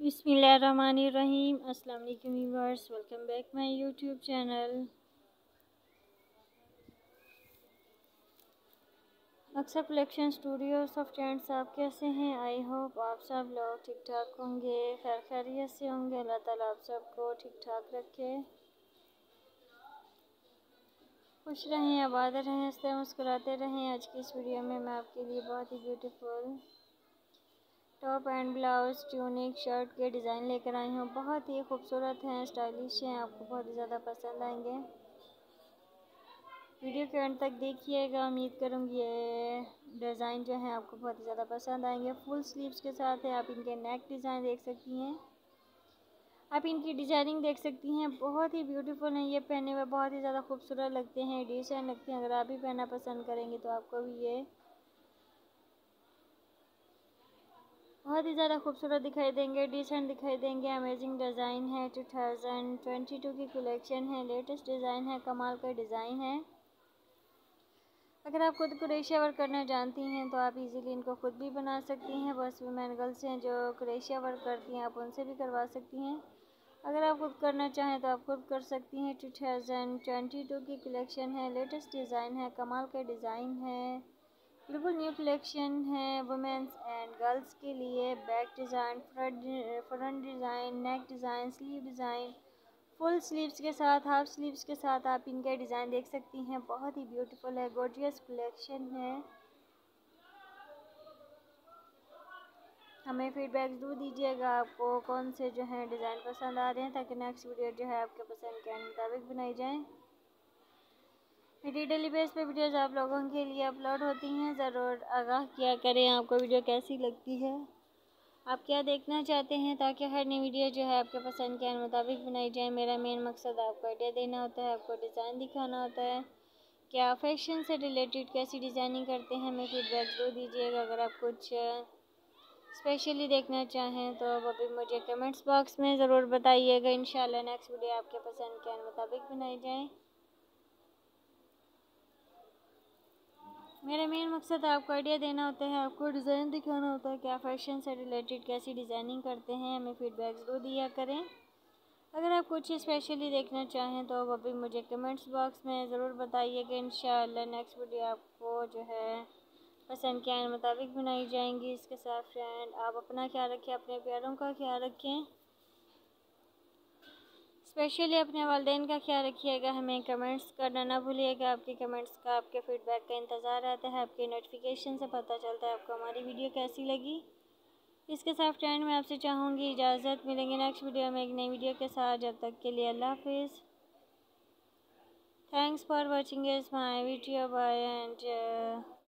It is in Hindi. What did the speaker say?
बिस्मिल्लाहिर्रहमानिर्रहीम। अस्सलाम वालेकुम viewers, welcome back my YouTube channel. अक्सर कलेक्शन स्टूडियोज ऑफ फ्रेंड्स, आप कैसे हैं? आई होप आप सब लोग ठीक ठाक होंगे, खैर खैरियत से होंगे। अल्लाह ताला आप सबको ठीक ठाक रखे, खुश रहें, आबाद रहें, हंसते मुस्कुराते रहें। आज की इस वीडियो में मैं आपके लिए बहुत ही beautiful top and blouse, tunic, shirt के डिज़ाइन लेकर आई हूँ। बहुत ही खूबसूरत हैं, स्टाइलिश हैं, आपको बहुत ही ज़्यादा पसंद आएंगे। वीडियो के अंत तक देखिएगा, उम्मीद करूँगी ये डिज़ाइन जो है आपको बहुत ही ज़्यादा पसंद आएंगे। फुल स्लीव्स के साथ है, आप इनके नेक डिज़ाइन देख सकती हैं, आप इनकी डिज़ाइनिंग देख सकती हैं। बहुत ही ब्यूटीफुल हैं, ये पहने हुए बहुत ही ज़्यादा खूबसूरत लगते हैं, डिसेंट लगते हैं। अगर आप भी पहनना पसंद करेंगे तो आपको भी ये बहुत ही ज़्यादा खूबसूरत दिखाई देंगे, डिसेंट दिखाई देंगे। अमेजिंग डिज़ाइन है, 2022 की कलेक्शन है, लेटेस्ट डिज़ाइन है, कमाल का डिज़ाइन है। अगर आप खुद क्रोशिया वर्क करना जानती हैं तो आप इजीली इनको खुद भी बना सकती हैं। बस वुमेन गर्ल्स हैं जो क्रोशिया वर्क करती हैं, आप उनसे भी करवा सकती हैं। अगर आप खुद करना चाहें तो आप खुद कर सकती हैं। 2022 की कलेक्शन है, लेटेस्ट डिज़ाइन है, कमाल का डिज़ाइन है, बिल्कुल न्यू कलेक्शन है वुमेन्स एंड गर्ल्स के लिए। Back design, front design, neck design, sleeve design, full sleeves के साथ, हाफ स्लीव्स के साथ आप इनके डिज़ाइन देख सकती हैं। बहुत ही ब्यूटीफुल है, गॉर्जियस कलेक्शन है। हमें फीडबैक ज़रूर दीजिएगा आपको कौन से जो है डिज़ाइन पसंद आ रहे हैं, ताकि नेक्स्ट वीडियो जो है आपके पसंद के मुताबिक बनाई जाए। मेरी डेली बेस पे वीडियोज़ आप लोगों के लिए अपलोड होती हैं, ज़रूर आगाह किया करें आपको वीडियो कैसी लगती है, आप क्या देखना चाहते हैं, ताकि हर नई वीडियो जो है आपके पसंद के मुताबिक बनाई जाए। मेरा मेन मकसद आपको आइडिया देना होता है, आपको डिज़ाइन दिखाना होता है कि आप फैशन से रिलेटेड कैसी डिज़ाइनिंग करते हैं। हमें फीडबैक ज़रूर दीजिएगा। अगर आप कुछ स्पेशली देखना चाहें तो अब अभी मुझे कमेंट्स बॉक्स में ज़रूर बताइएगा। इंशाल्लाह नेक्स्ट वीडियो आपके पसंद के मुताबिक बनाई जाए। मेरा मेन मकसद आपको आइडिया देना होता है, आपको डिज़ाइन दिखाना होता है कि आप फैशन से रिलेटेड कैसी डिज़ाइनिंग करते हैं। हमें फीडबैक ज़रूर दिया करें। अगर आप कुछ स्पेशली देखना चाहें तो अभी मुझे कमेंट्स बॉक्स में ज़रूर बताइएगा। इंशाअल्लाह नेक्स्ट वीडियो आपको जो है पसंद के मुताबिक बनाई जाएंगी। इसके साथ फ्रेंड, आप अपना ख्याल रखें, अपने प्यारों का ख्याल रखें, स्पेशली अपने वालिदैन का ख्याल रखिएगा। हमें कमेंट्स करना ना भूलिएगा, आपके कमेंट्स का, आपके फीडबैक का इंतज़ार रहता है। आपके नोटिफिकेशन से पता चलता है आपको हमारी वीडियो कैसी लगी। इसके साथ फ्रेंड, मैं आपसे चाहूँगी इजाज़त, मिलेंगे नेक्स्ट वीडियो में एक नई वीडियो के साथ। जब तक के लिए अल्लाह हाफिज़। Thanks for watching my video, bye and